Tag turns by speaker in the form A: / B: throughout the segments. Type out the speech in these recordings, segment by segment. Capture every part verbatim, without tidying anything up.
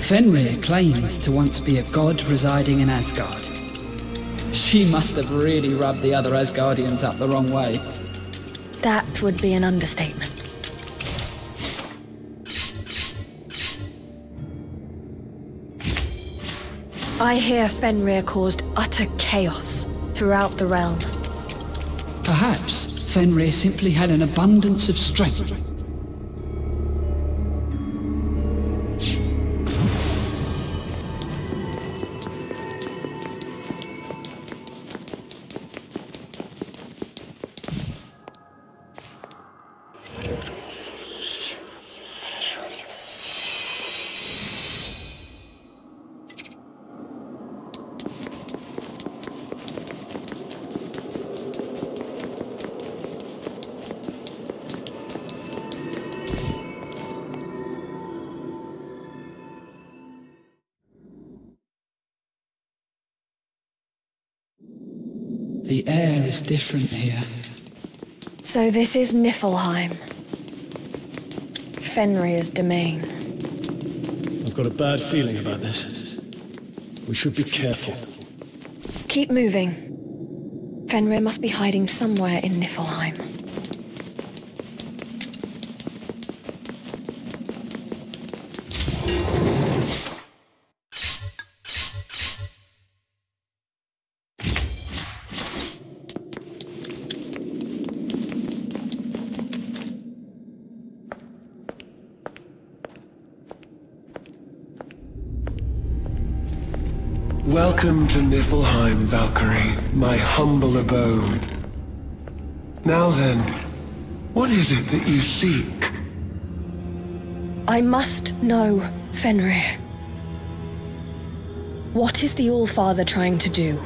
A: Fenrir claims to once be a god residing in Asgard. She must have really rubbed the other Asgardians up the wrong way.
B: That would be an understatement. I hear Fenrir caused utter chaos throughout the realm.
A: Perhaps Fenrir simply had an abundance of strength. The air is different here.
B: So this is Niflheim. Fenrir's domain.
C: I've got a bad feeling about this. We should be careful.
B: Keep moving. Fenrir must be hiding somewhere in Niflheim.
D: Welcome to Niflheim, Valkyrie, my humble abode. Now then, what is it that you seek?
B: I must know, Fenrir. What is the All-Father trying to do?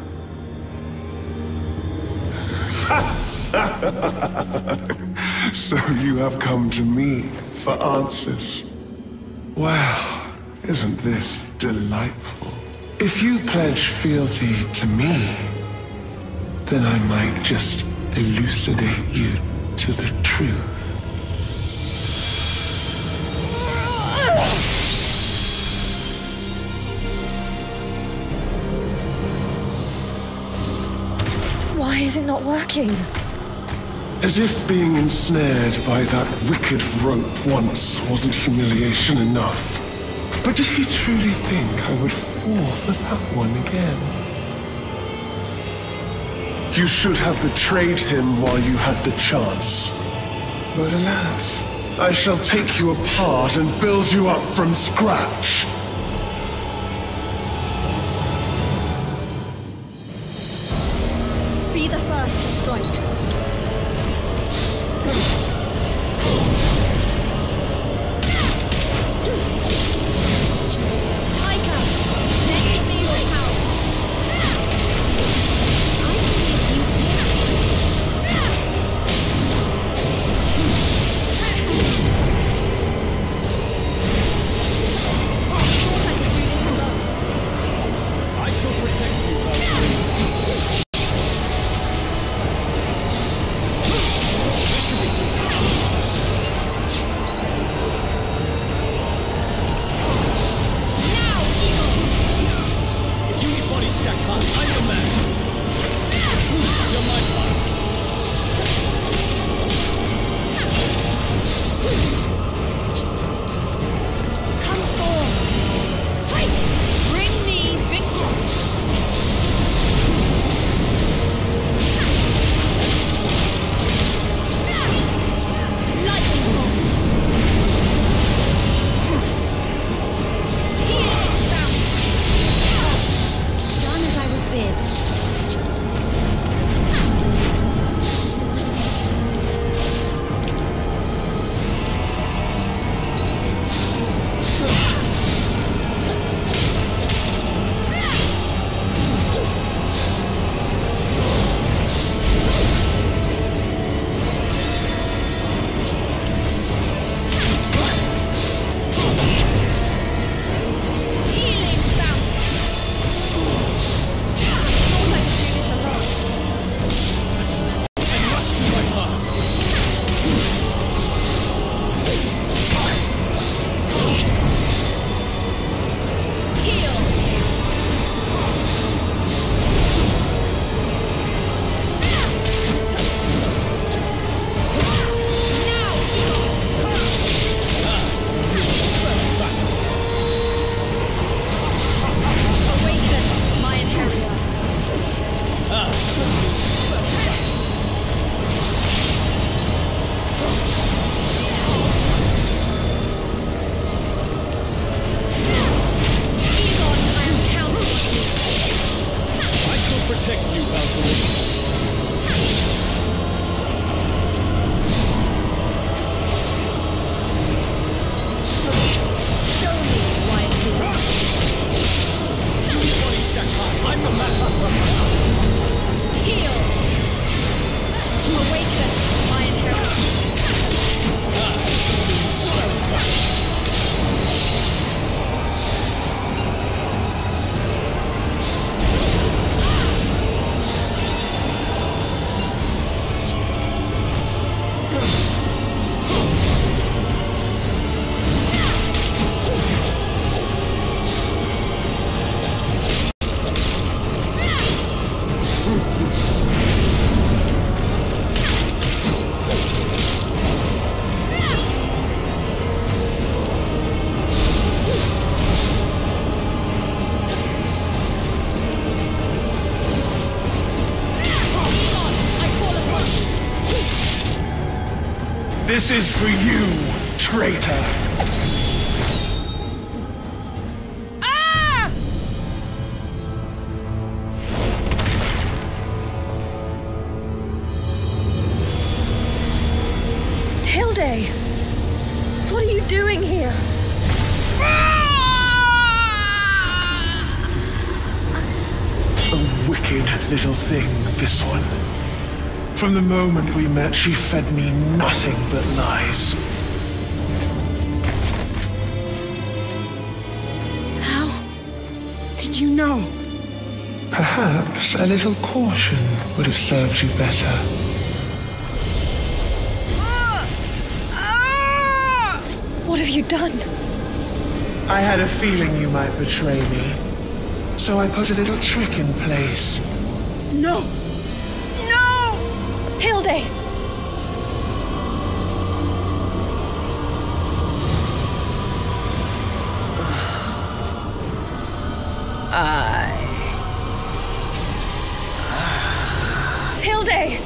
D: So you have come to me for answers. Wow, isn't this delightful? If you pledge fealty to me, then I might just elucidate you to the truth.
B: Why is it not working?
D: As if being ensnared by that wicked rope once wasn't humiliation enough. But did he truly think I would fall for that one again? You should have betrayed him while you had the chance. But alas, I shall take you apart and build you up from scratch.
B: Be the first to strike.
D: This is for you, traitor.
E: Ah!
B: Hilde! What are you doing here?
D: A wicked little thing, this one. From the moment we met, she fed me nothing but lies.
E: How did you know?
D: Perhaps a little caution would have served you better.
B: What have you done?
D: I had a feeling you might betray me, so I put a little trick in place.
E: No! No!
B: Hilde!
E: I...
B: Hilde!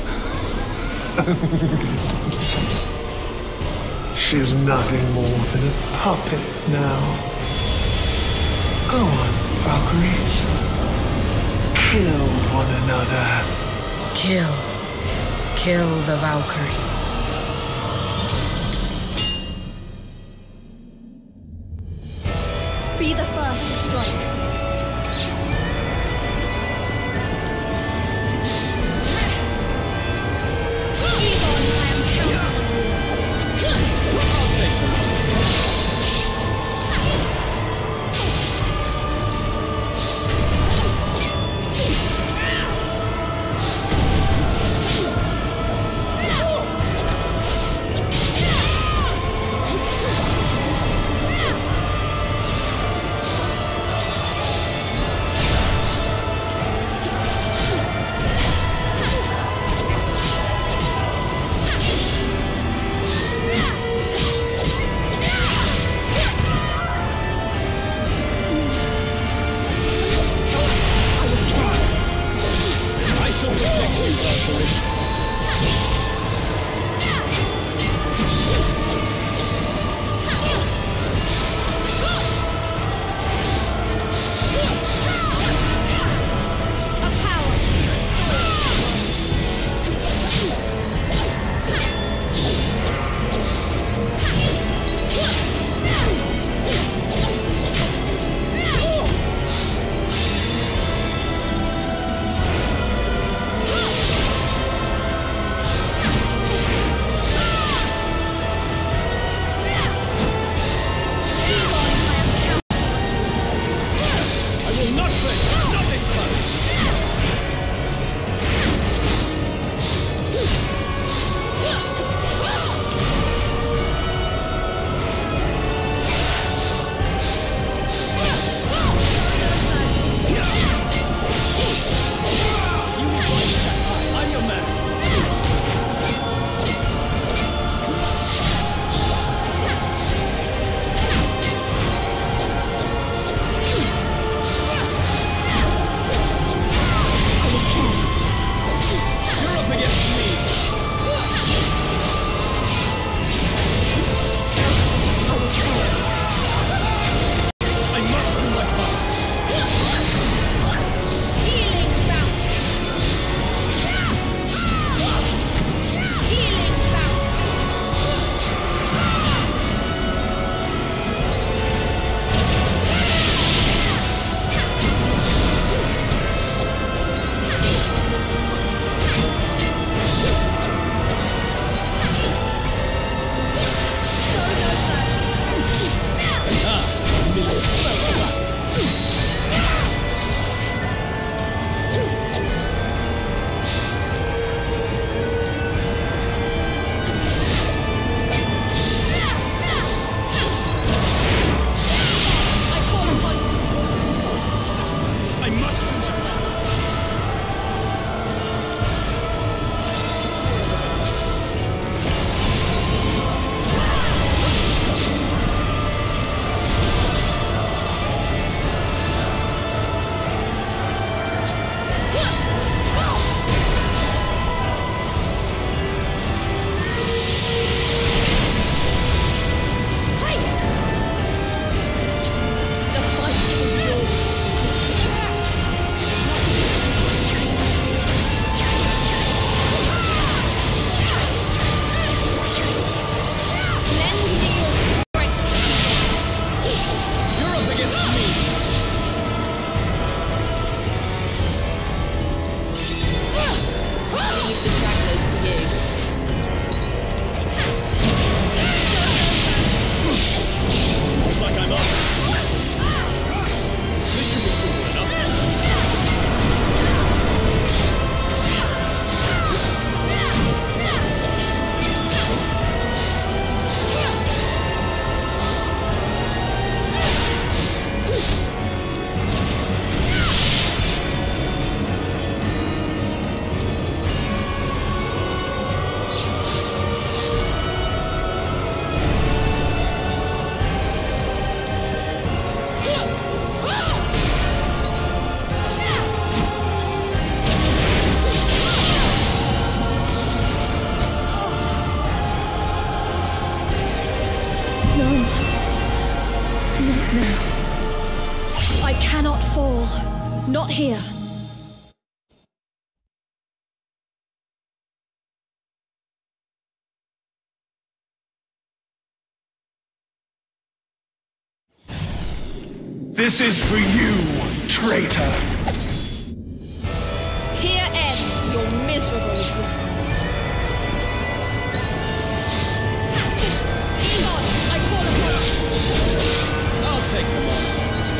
D: She's nothing more than a puppet now. Go on, Valkyries. Kill one another.
E: Kill. Kill the Valkyrie.
B: Be the first to strike.
C: against me!
E: Leave the stragglers to you.
C: Looks like I'm up. This should be simple enough.
B: I cannot fall. Not here.
D: This is for you, traitor.
B: Here ends your miserable existence. Egon, I call upon you.
C: I'll take them on.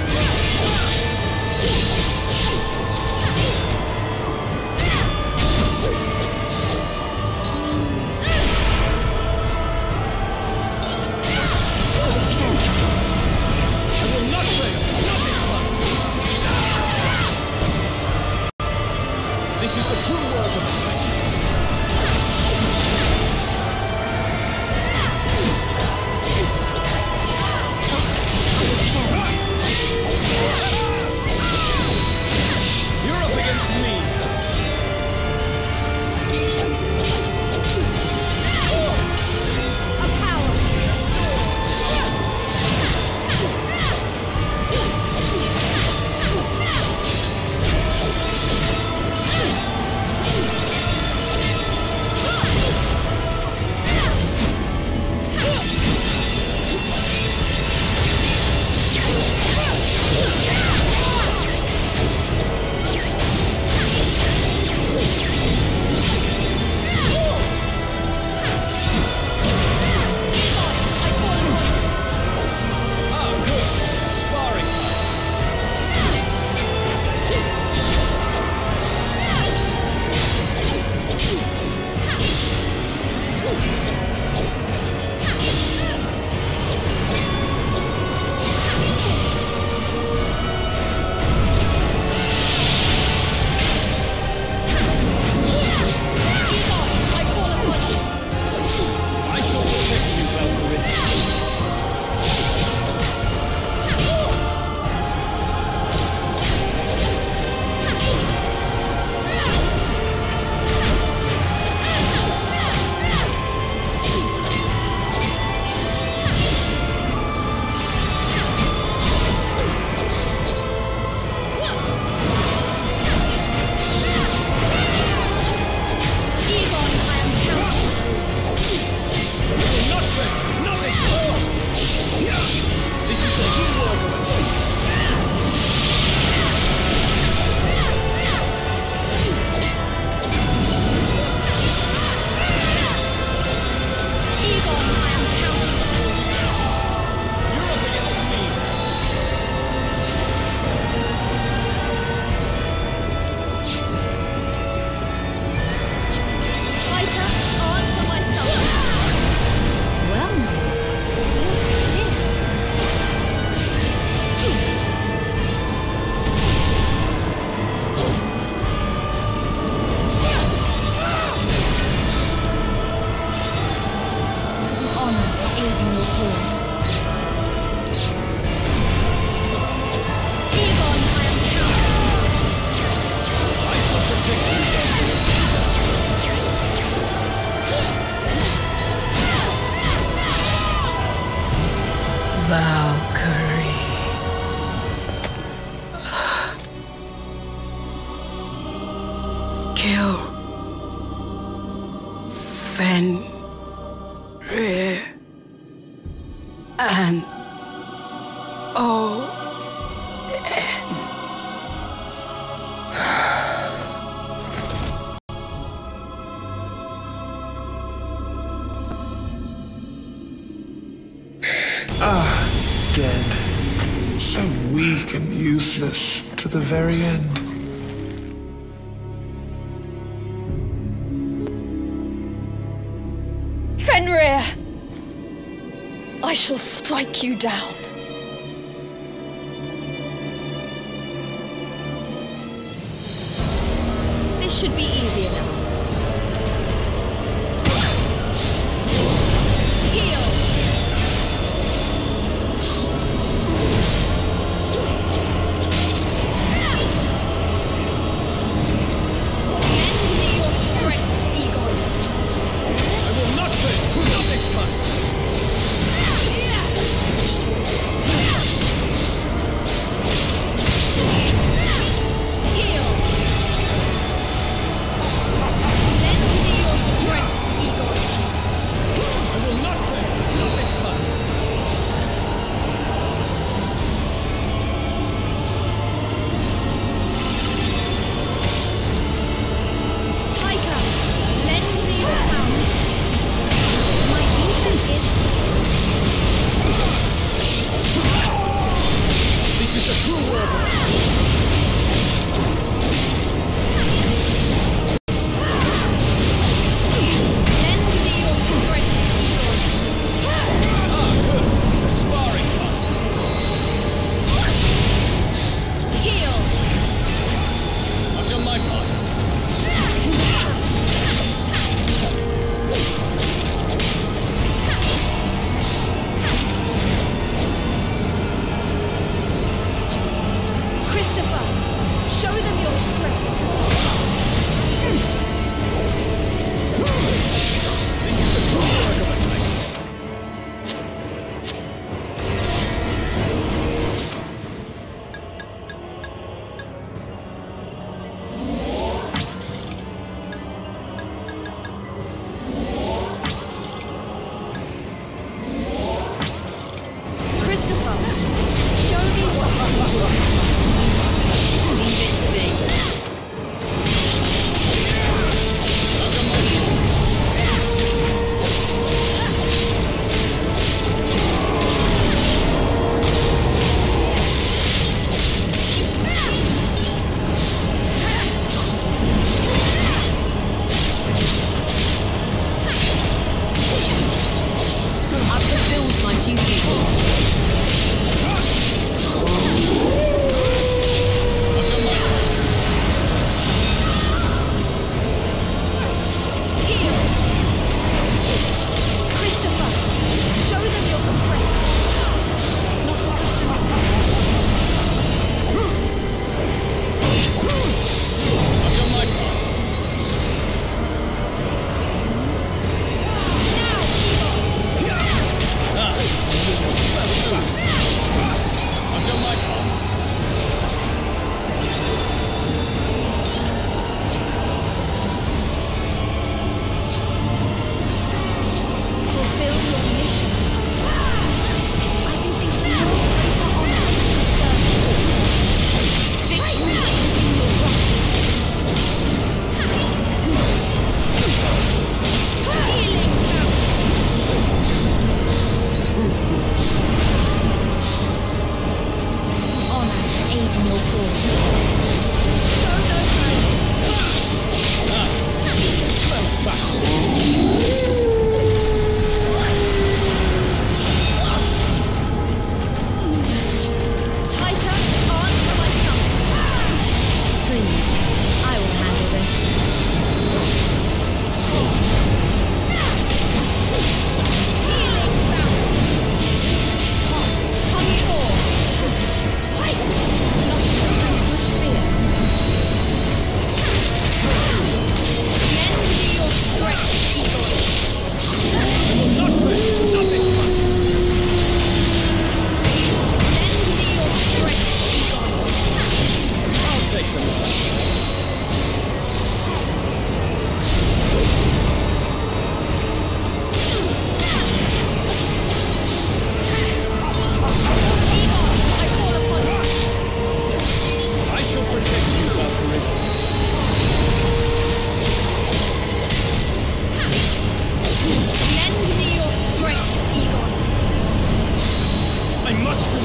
C: I will not fail. Not this time. This is the true world of the fight. You're up against me.
B: A power.
C: Ah, good. Sparring. I shall protect you, Valkyrie.
B: Egon, I am counting.
C: You will not fail. Not this time. This is the true world of the fight.
B: Egon, I am counting.
C: You're up against me.
B: Micah, answer my summons. Well, what is this? This is an honor to aid in your cause. Egon, I am counting.
C: I shall protect you, Valkyrie.
E: Valkyrie. Kill Fenrir and all
D: dead. So weak and useless to the very end.
B: Fenrir! I shall strike you down.
F: This should be easy enough. Heal! Lend me your strength, Egon.
C: I will not fail! Not this time!
F: Heal! Lend me your strength, Egon.
C: I will not fail! Not this time!
F: Taika, lend me your power. My weakness is
C: This is the true world!
F: lend me your strength, Egon.
C: Ah, good! A sparring partner!
F: Heal!
C: I've done my part.
F: Christopher, show them your strength.
C: This is the true work of a knight.
F: Christopher, show me what leave it to me. I've fulfilled my duty.
C: I've done my part.
F: Heal! Christopher, show them your strength.
C: I've done my part.
F: Now, Egon!
C: Ah, I've done my part.
F: Fulfill your mission, Taika. I can think of no greater honor than to serve you. Victory is in your grasp. Healing power. It is an honor to aid in your cause. Show no mercy.
C: Slow back.
F: Taika, answer my summons. Please, I will handle this. Healing power. Come forth.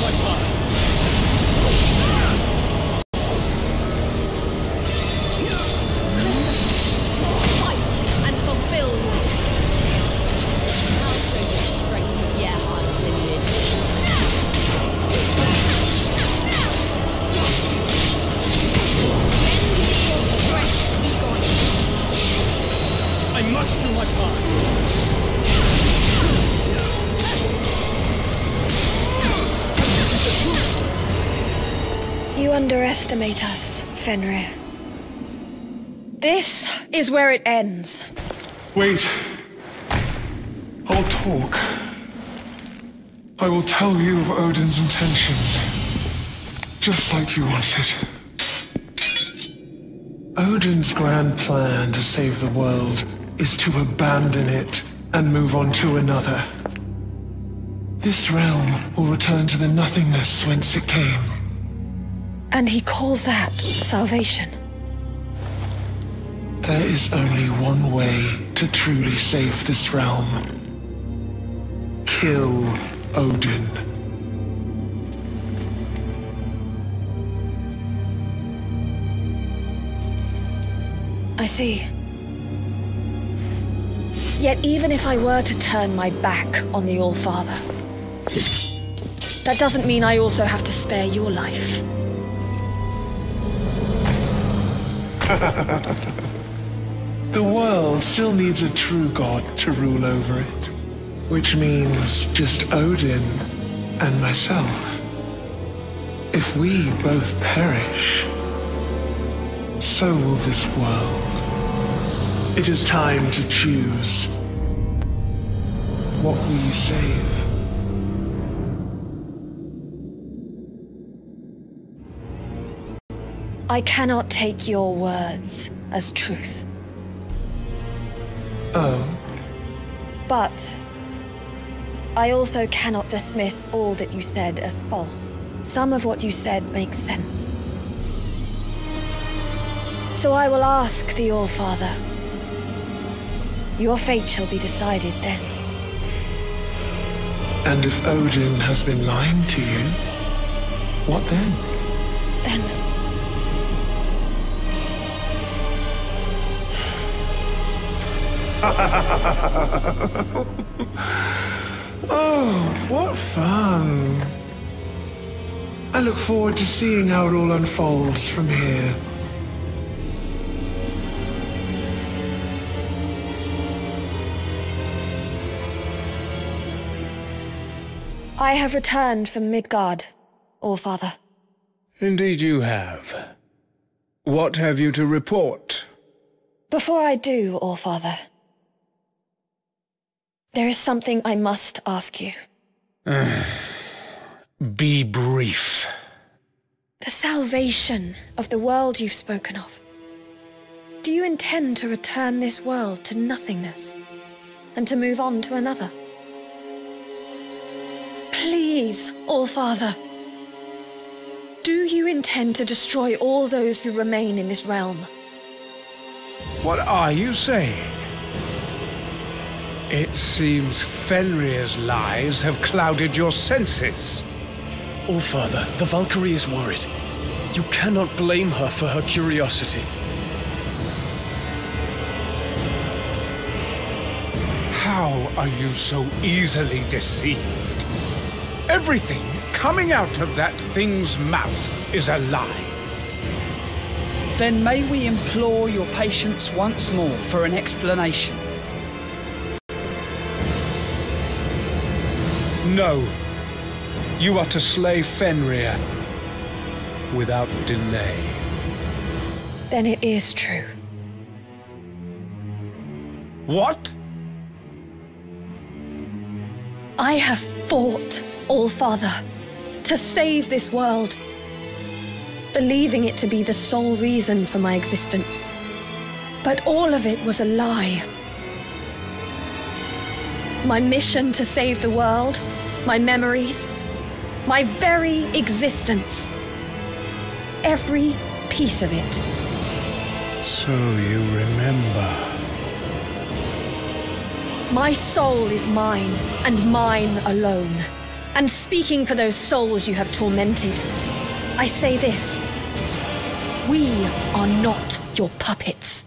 C: my part.
F: Fight and fulfill your I'll show you the strength of Gerhard's lineage. Bend me your strength, Egon.
C: I must do my part. This is the truth.
B: You underestimate us, Fenrir. This is where it ends.
D: Wait. I'll talk. I will tell you of Odin's intentions. Just like you wanted. Odin's grand plan to save the world is to abandon it and move on to another. This realm will return to the nothingness whence it came.
B: And he calls that salvation.
D: There is only one way to truly save this realm. Kill Odin.
B: I see. Yet even if I were to turn my back on the All-Father, that doesn't mean I also have to spare your life.
D: The world still needs a true god to rule over it, which means just Odin and myself. If we both perish, so will this world. It is time to choose. What will you save?
B: I cannot take your words as truth.
D: Oh,
B: But I also cannot dismiss all that you said as false. Some of what you said makes sense. So I will ask the All-Father. Your fate shall be decided then.
D: and if Odin has been lying to you, what then?
B: Then...
D: Oh, what fun! I look forward to seeing how it all unfolds from here.
B: I have returned from Midgard, All-Father.
G: Indeed you have. What have you to report?
B: Before I do, All-Father, there is something I must ask you.
G: Be brief.
B: The salvation of the world you've spoken of. Do you intend to return this world to nothingness and to move on to another? Please, All-Father. Do you intend to destroy all those who remain in this realm?
G: What are you saying? It seems Fenrir's lies have clouded your senses.
C: All-Father, the Valkyrie is worried. You cannot blame her for her curiosity.
G: How are you so easily deceived? Everything coming out of that thing's mouth is a lie.
A: Then may we implore your patience once more for an explanation?
G: No. You are to slay Fenrir without delay.
B: Then it is true.
G: What?
B: I have fought, All-Father, to save this world, believing it to be the sole reason for my existence. But all of it was a lie. My mission to save the world, my memories, my very existence. Every piece of it.
G: So you remember.
B: My soul is mine, and mine alone. And speaking for those souls you have tormented, I say this. We are not your puppets.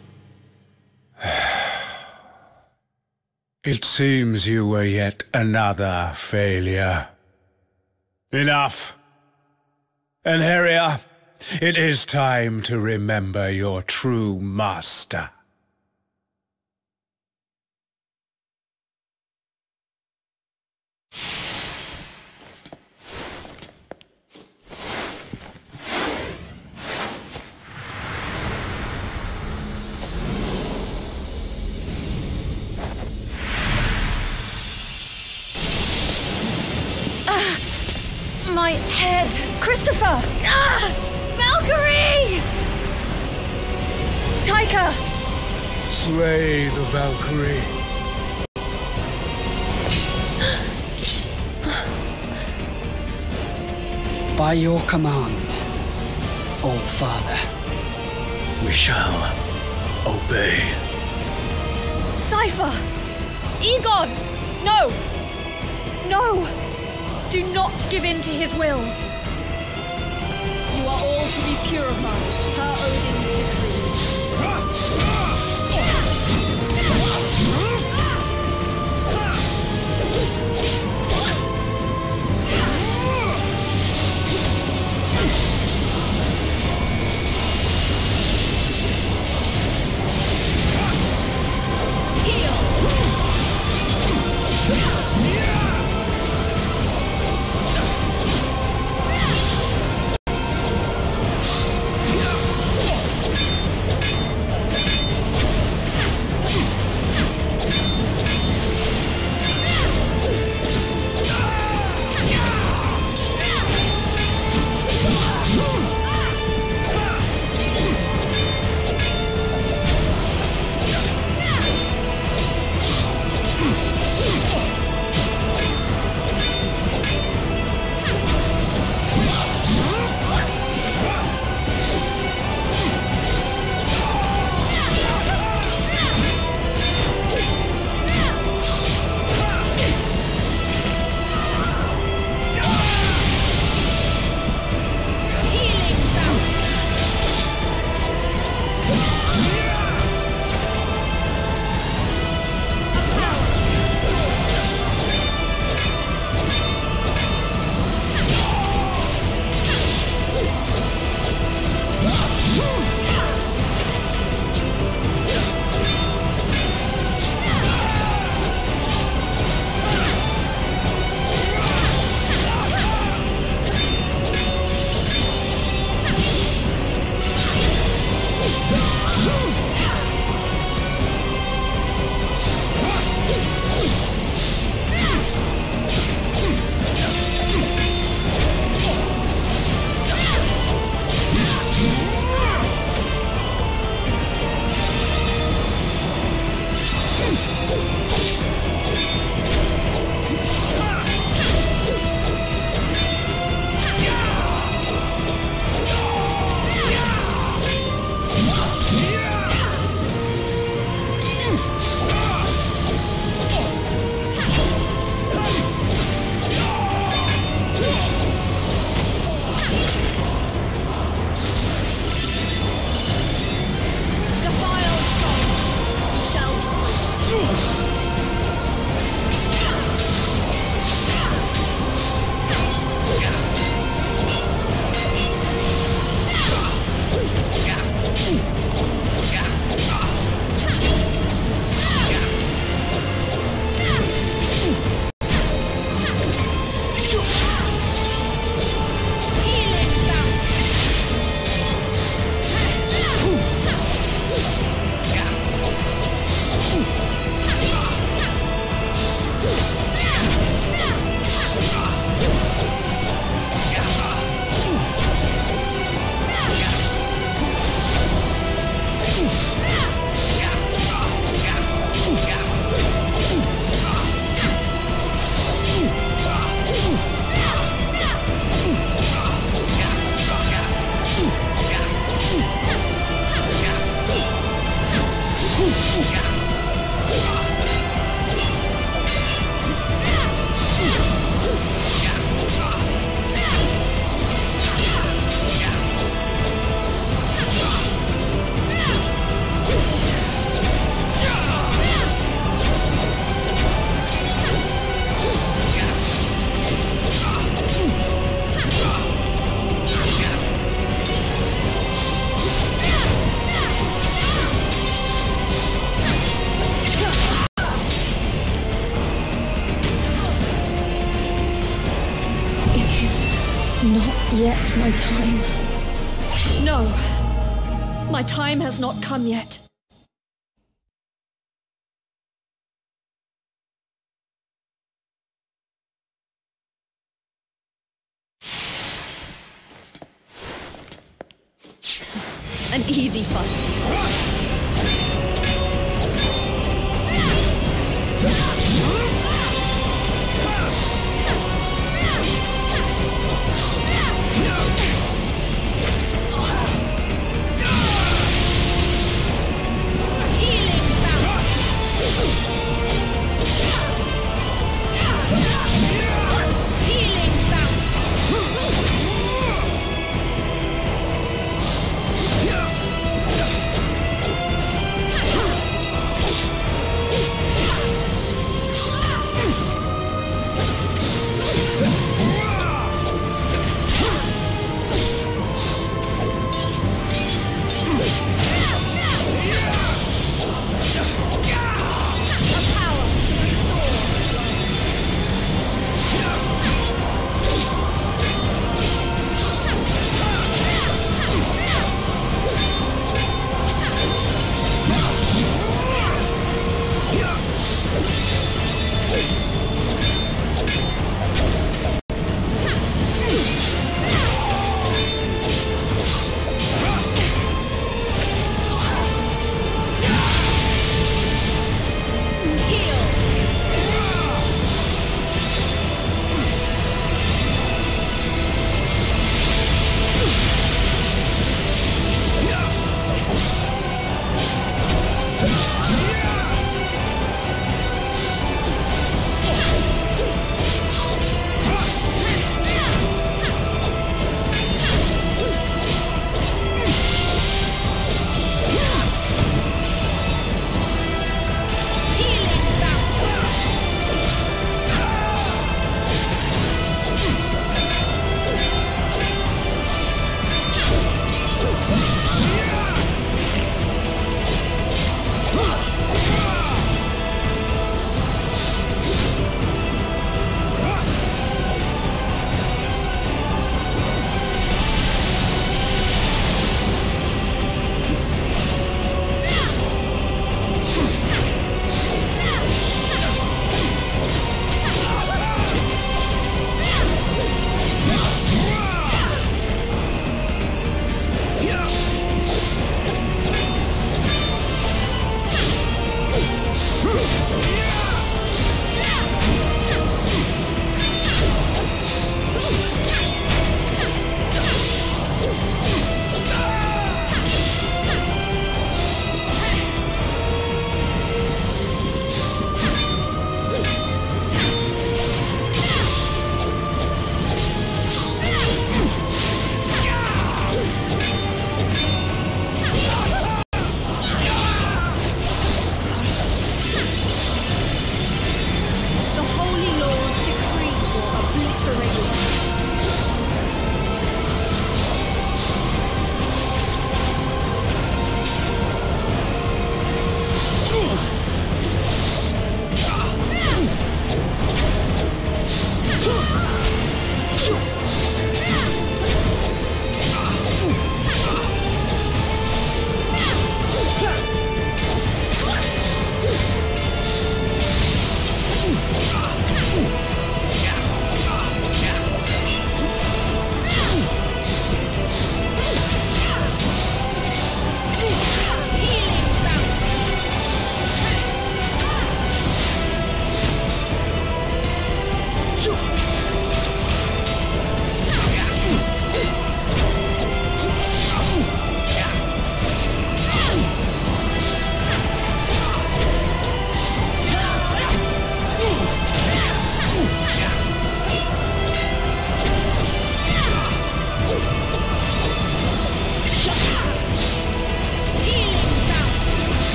G: It seems you were yet another failure. Enough! Einherja, it is time to remember your true master.
B: My head! Christopher! Ah! Valkyrie! Taika!
G: Slay the Valkyrie.
A: By your command, All-Father,
C: We shall obey.
B: Cypher! Egon! No! No! Do not give in to his will!
F: You are all to be purified, per Odin's decree.
C: Yeah!
B: yet my time. No, my time has not come yet. An easy fight.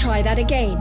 B: try that again.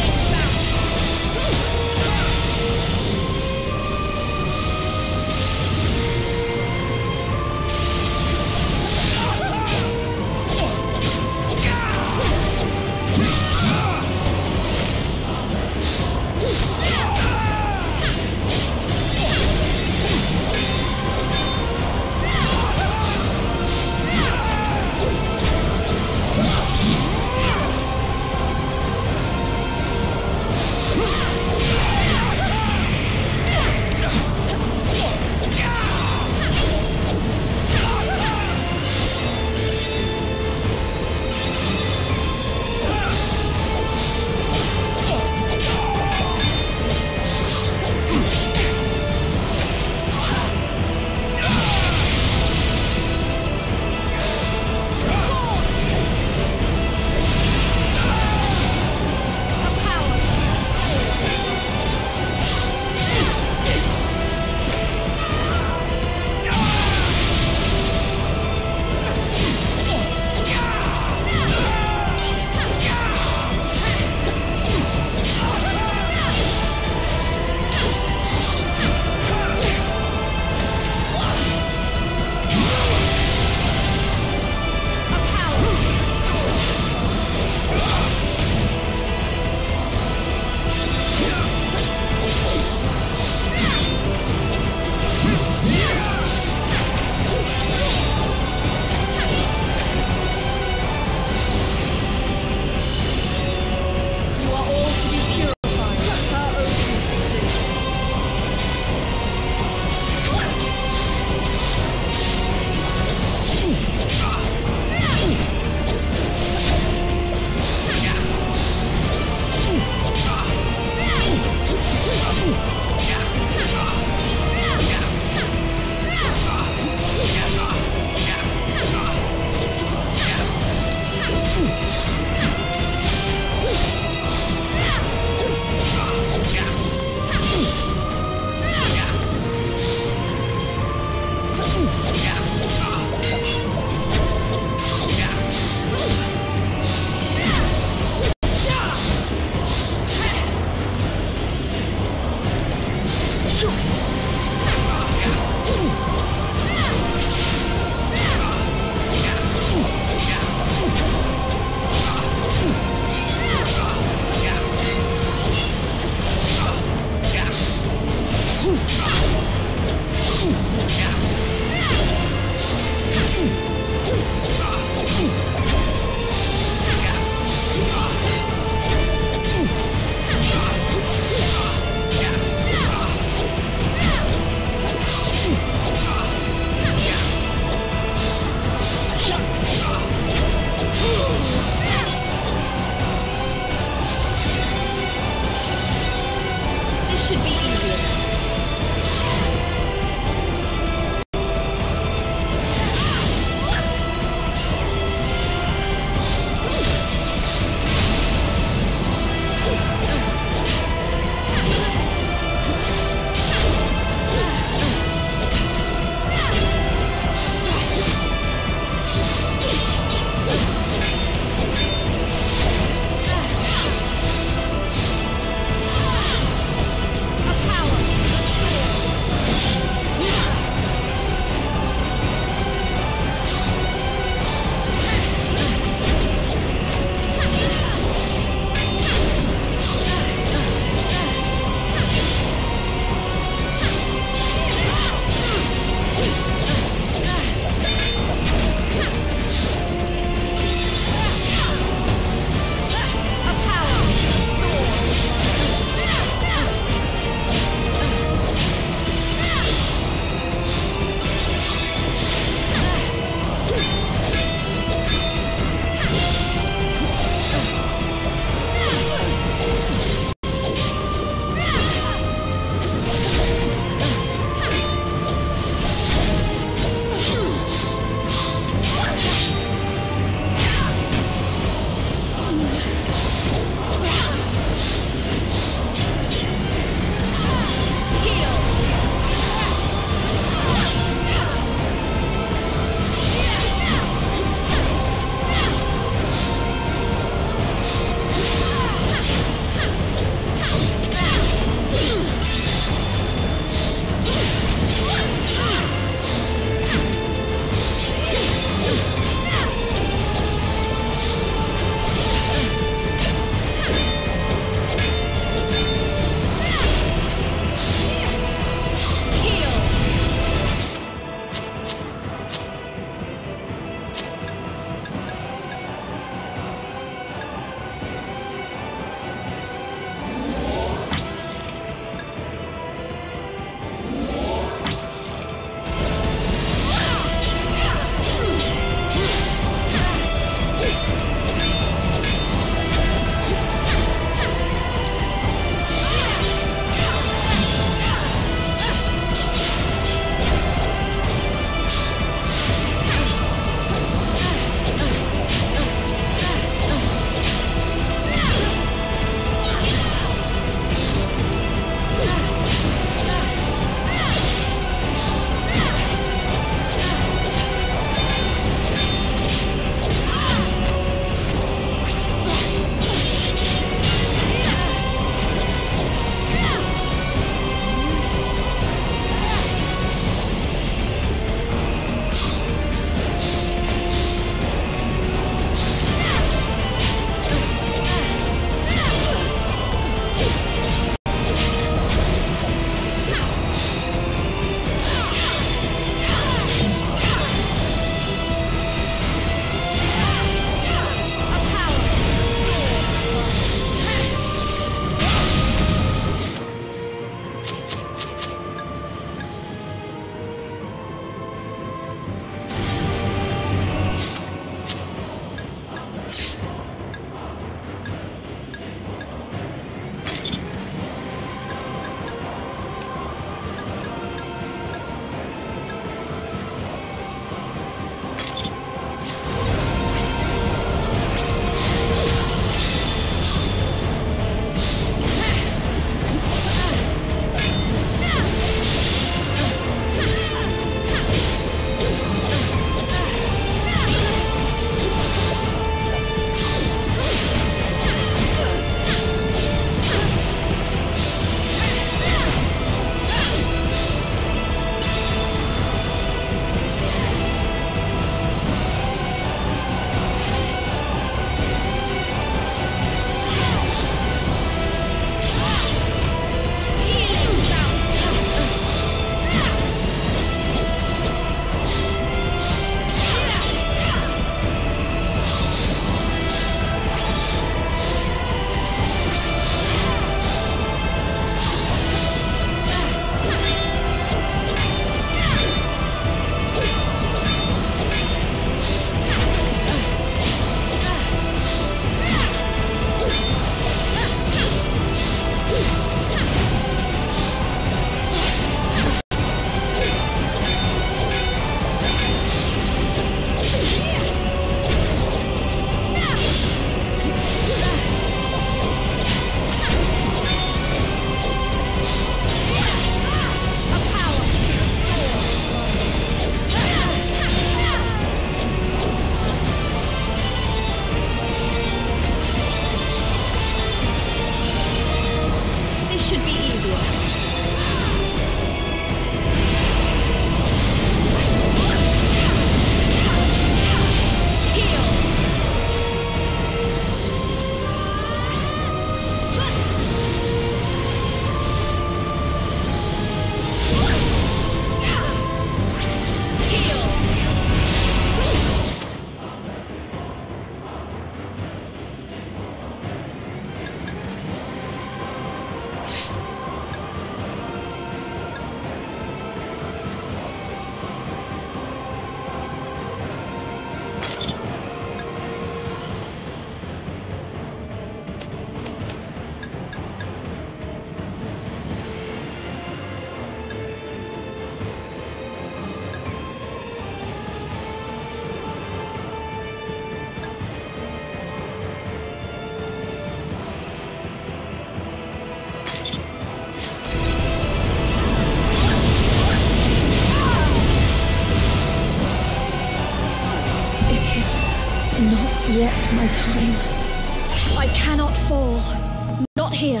B: yet my time. I cannot fall. Not here.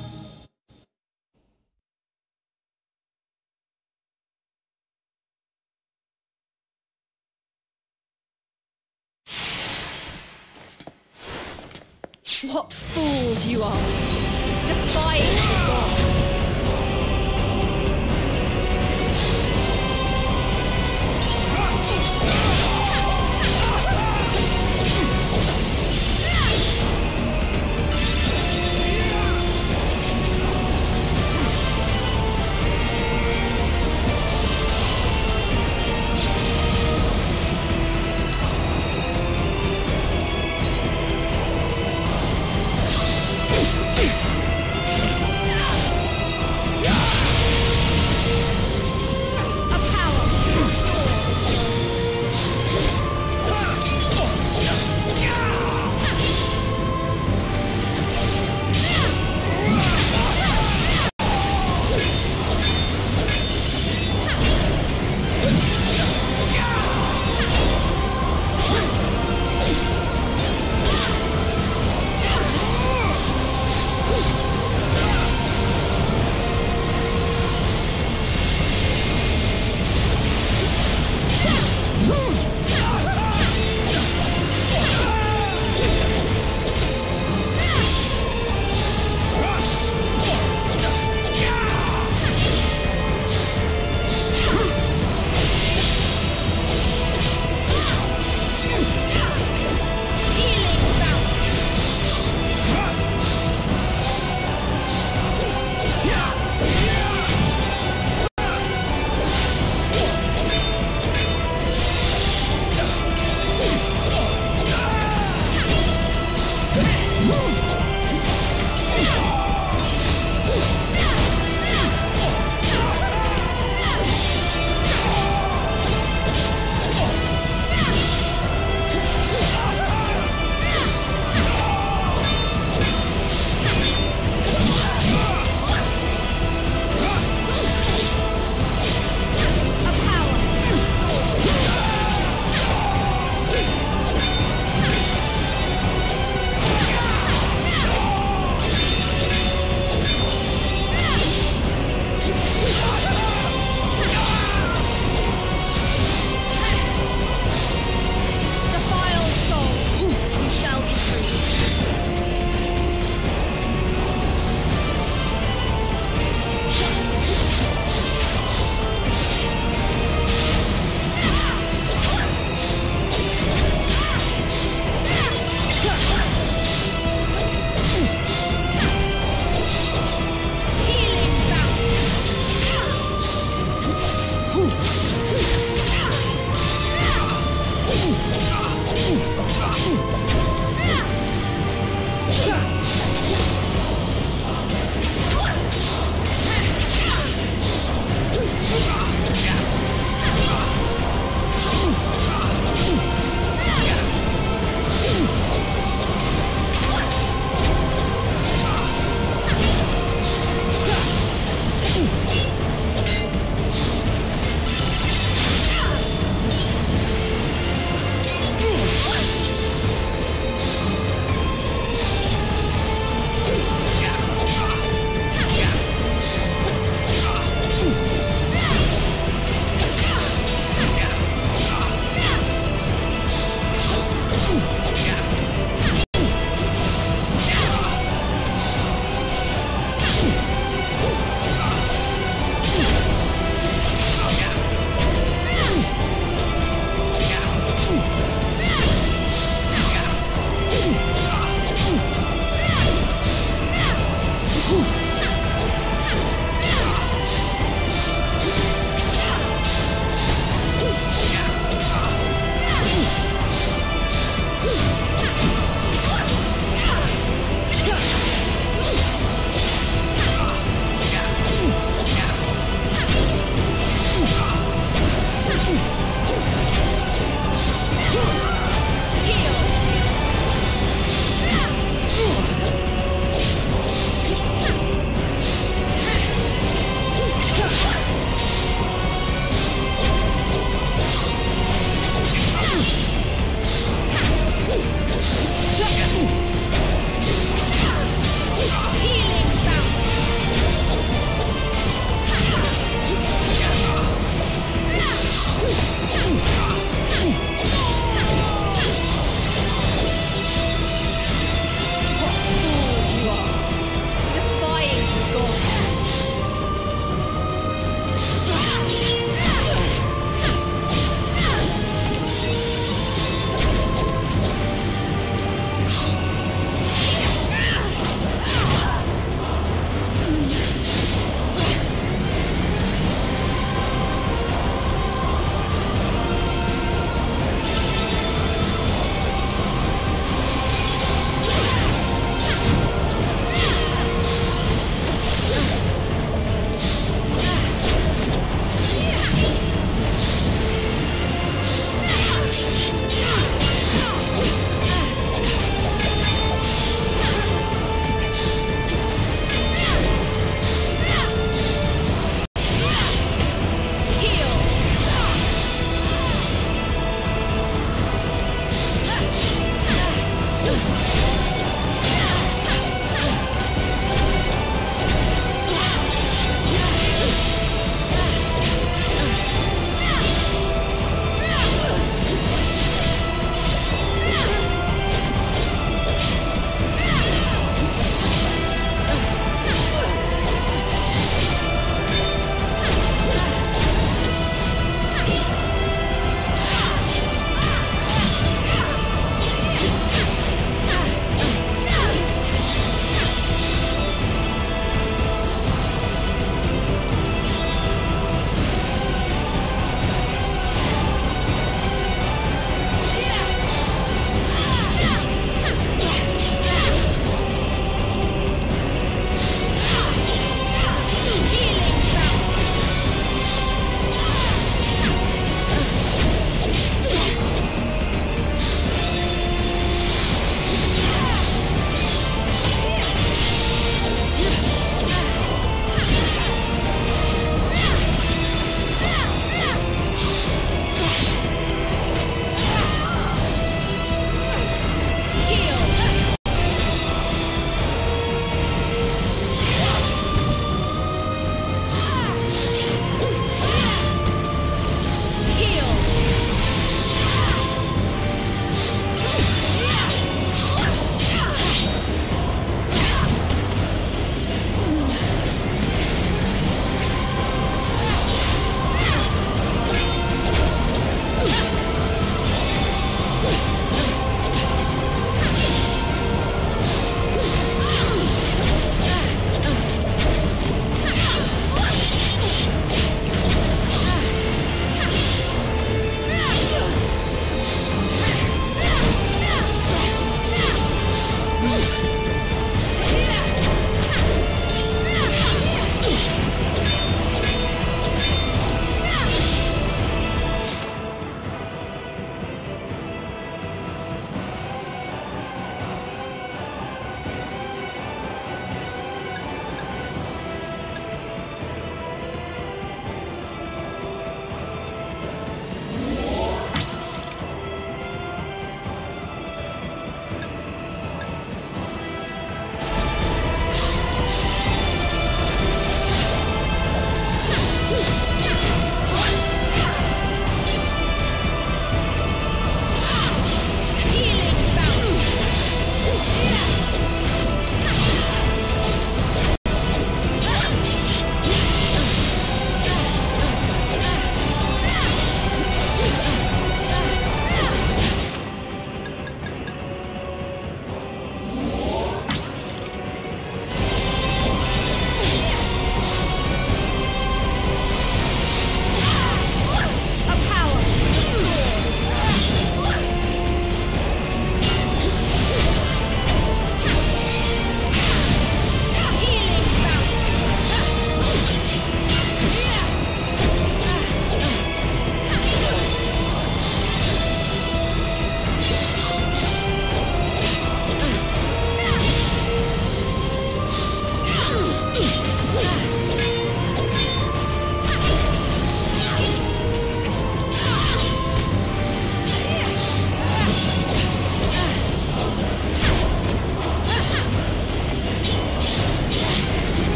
B: What fools you are! Defying the gods!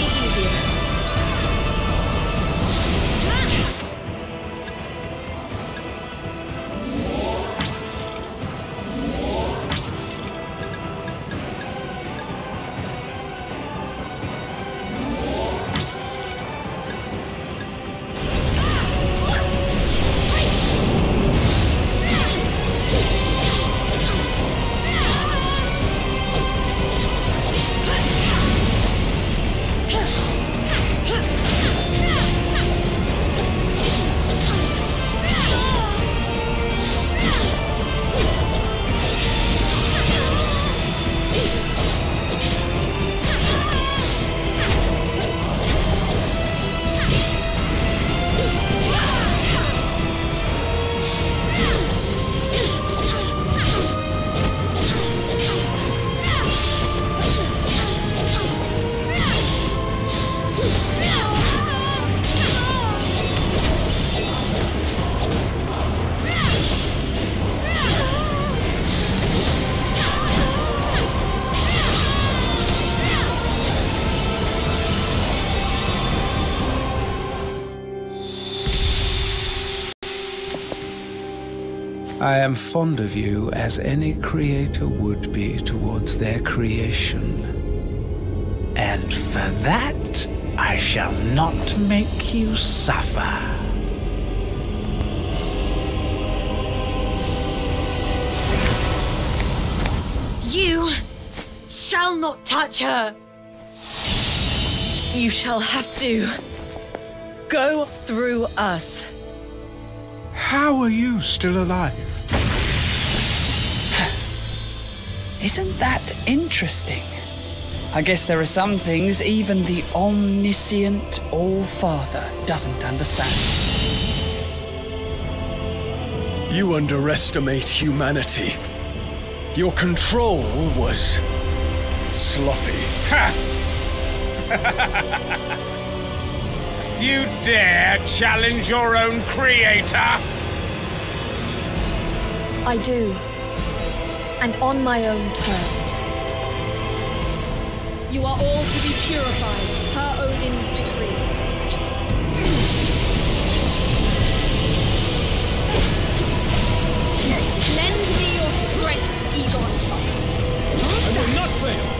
F: be easier.
G: I am fond of you as any creator would be towards their creation. And for that, I shall not make you suffer.
B: You shall not touch her. You shall have to go through us.
G: How are you still alive?
A: Isn't that interesting? I guess there are some things even the omniscient All-Father doesn't understand.
C: You underestimate humanity. Your control was sloppy.
G: Ha! You dare challenge your own creator?
B: I do. And on my own terms.
F: You are all to be purified, per Odin's decree. Lend me your strength, Egon.
C: I will not fail.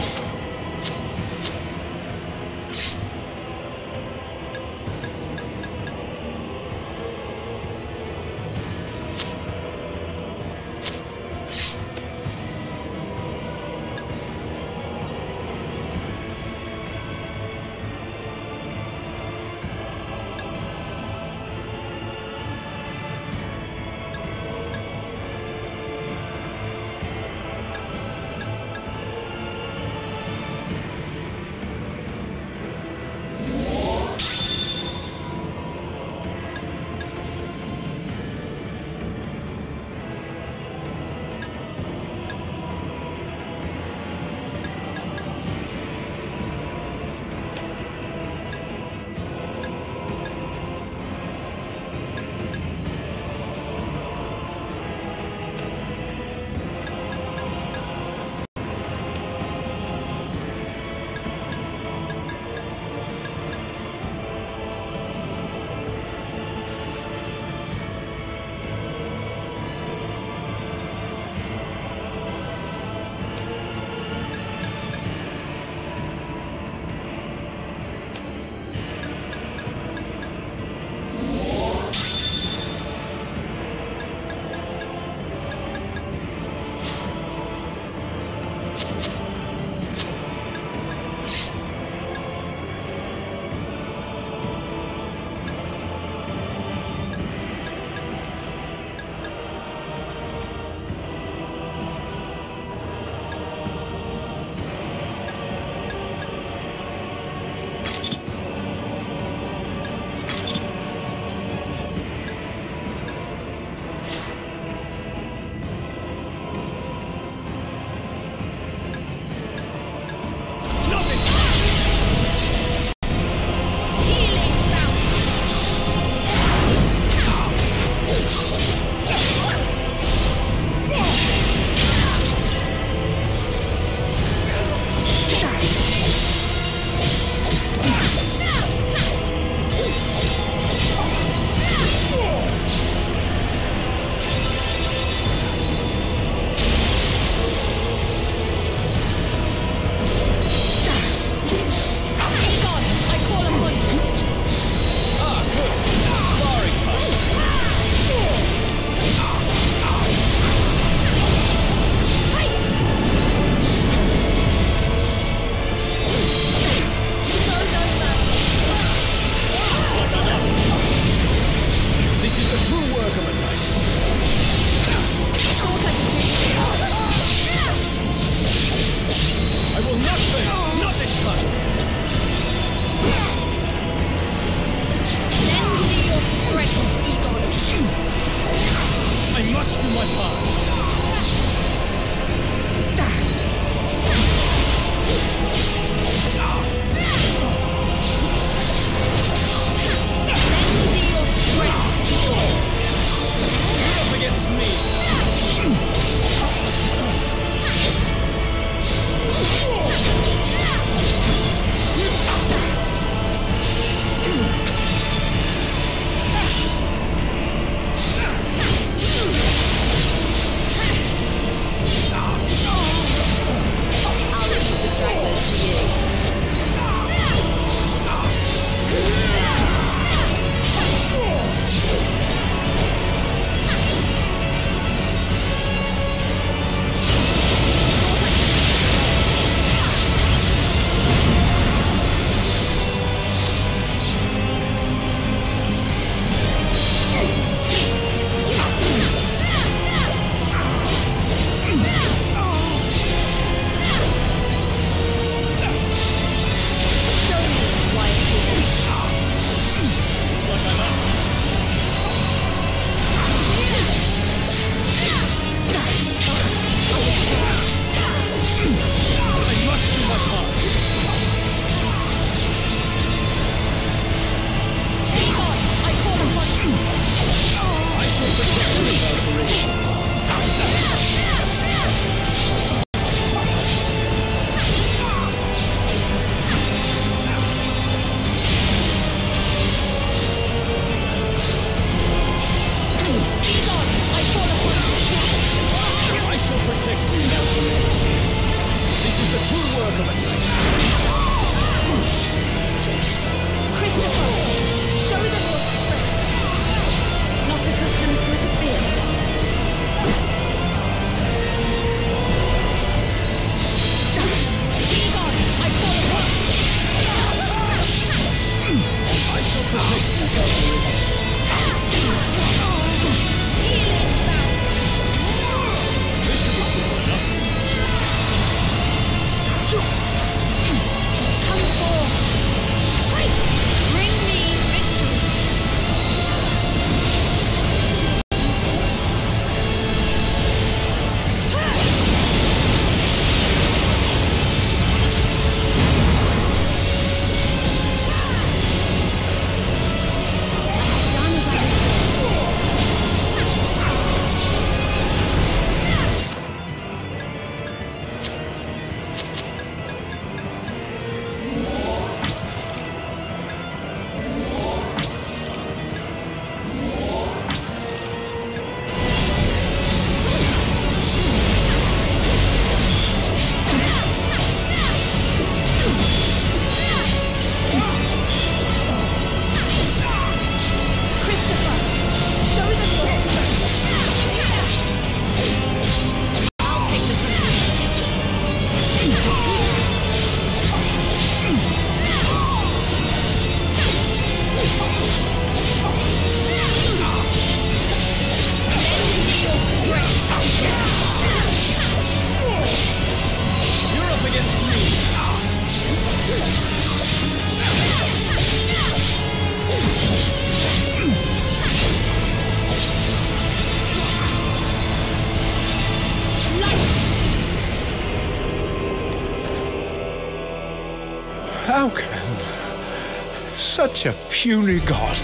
G: How can such a puny god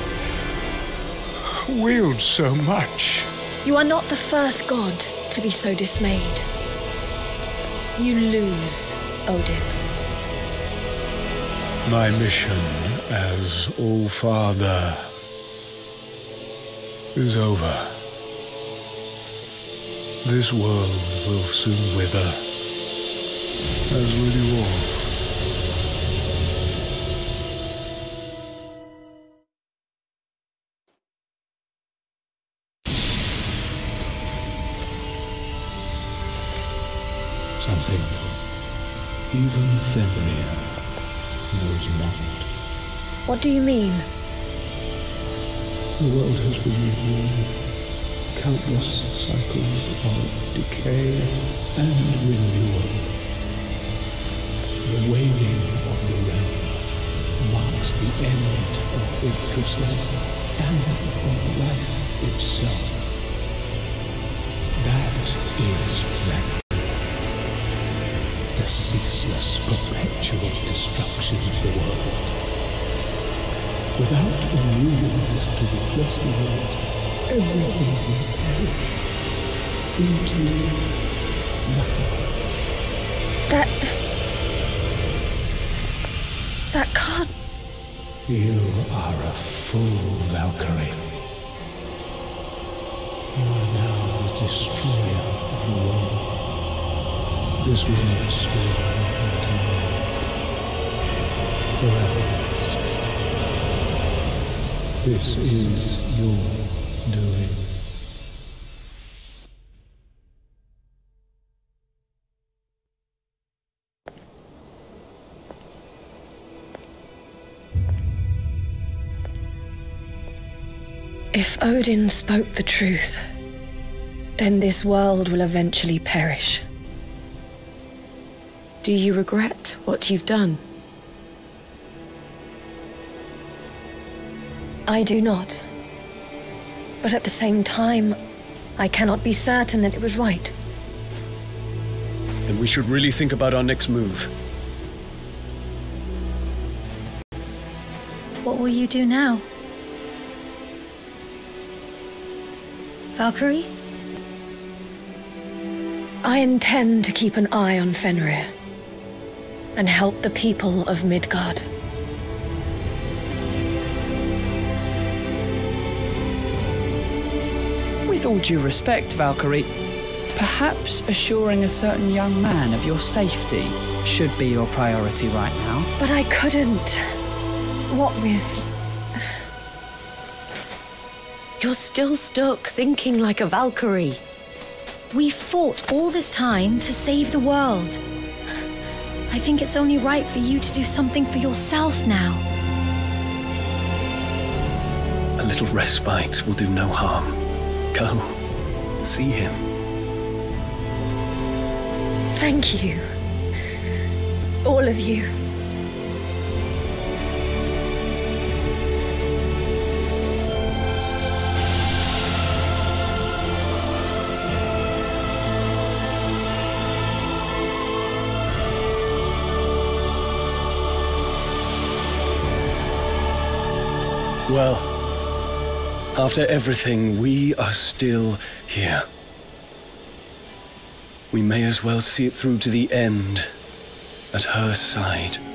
G: wield so much?
B: You are not the first god to be so dismayed. You lose, Odin.
G: My mission as All-Father is over. This world will soon wither, as will you all.
H: Something even Fenrir knows not.
B: What do you mean?
H: The world has been renewed. Countless cycles of decay and renewal. The waning of the realm marks the end of Yggdrasil and of life itself. That is Ragnarok. The ceaseless, perpetual destruction of the world. Without a new world to replace the world, everything will perish into nothing.
B: That... That can't...
H: You are a fool, Valkyrie. You are now the destroyer of the world. This world stood into forever. This is your doing.
B: If Odin spoke the truth, then this world will eventually perish.
E: Do you regret what you've done?
B: I do not. But at the same time, I cannot be certain that it was right.
C: Then we should really think about our next move.
F: What will you do now? Valkyrie?
B: I intend to keep an eye on Fenrir and help the people of Midgard.
A: With all due respect, Valkyrie, perhaps assuring a certain young man of your safety should be your priority right now.
B: But I couldn't. What with...
E: You're still stuck thinking like a Valkyrie.
F: We fought all this time to save the world. I think it's only right for you to do something for yourself now.
C: A little respite will do no harm. Go. See him.
B: Thank you. All of you.
C: Well, after everything, we are still here. We may as well see it through to the end at her side.